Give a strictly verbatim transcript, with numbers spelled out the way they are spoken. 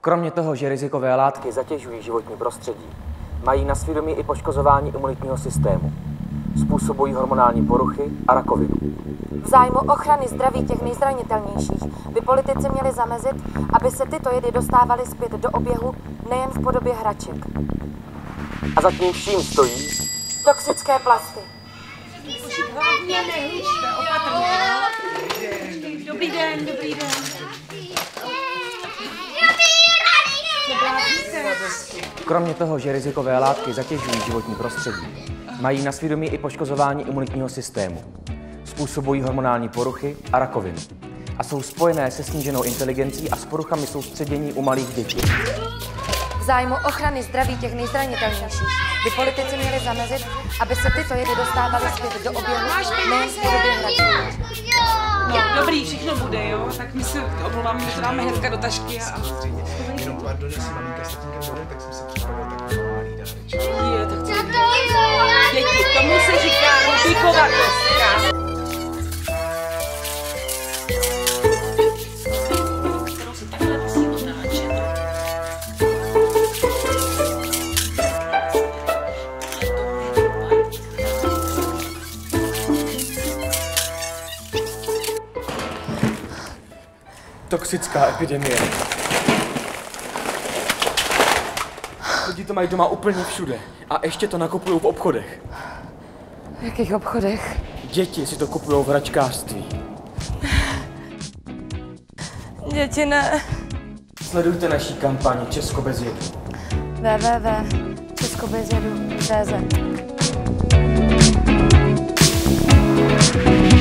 Kromě toho, že rizikové látky zatěžují životní prostředí, mají na svědomí i poškozování imunitního systému. Způsobují hormonální poruchy a rakovinu. V zájmu ochrany zdraví těch nejzranitelnějších by politici měli zamezit, aby se tyto jedy dostávaly zpět do oběhu nejen v podobě hraček. A za tím vším stojí toxické plasty. Hlavně nehučte, opatrně. Dobrý den, dobrý den. Kromě toho, že rizikové látky zatěžují životní prostředí, mají na svědomí i poškozování imunitního systému. Způsobují hormonální poruchy a rakovinu. A jsou spojené se sníženou inteligencí a s poruchami soustředění u malých dětí. V zájmu ochrany zdraví těch nejzranitelnějších by politici měli zamezit, aby se tyto jedy dostávaly zpět do oběhu nejen v podobě hraček. No, dobrý, všechno bude, jo? Tak my se omlouváme, že to dáme hnedka do tašky a... Jenom pardon, jestli maminka s tatínkem volí, tak jsem si připravil takový malý dáreček. Je, tak to děti, tomu se říká Rubíkova kostka. Kterou se takhle musí otáčet. Toxická epidemie. Lidi to mají doma úplně všude. A ještě to nakupují v obchodech. V jakých obchodech? Děti si to kupují v hračkářství. Děti ne. Sledujte naší kampaň Česko bez jedu. w w w tečka česko bez jedu tečka cé zet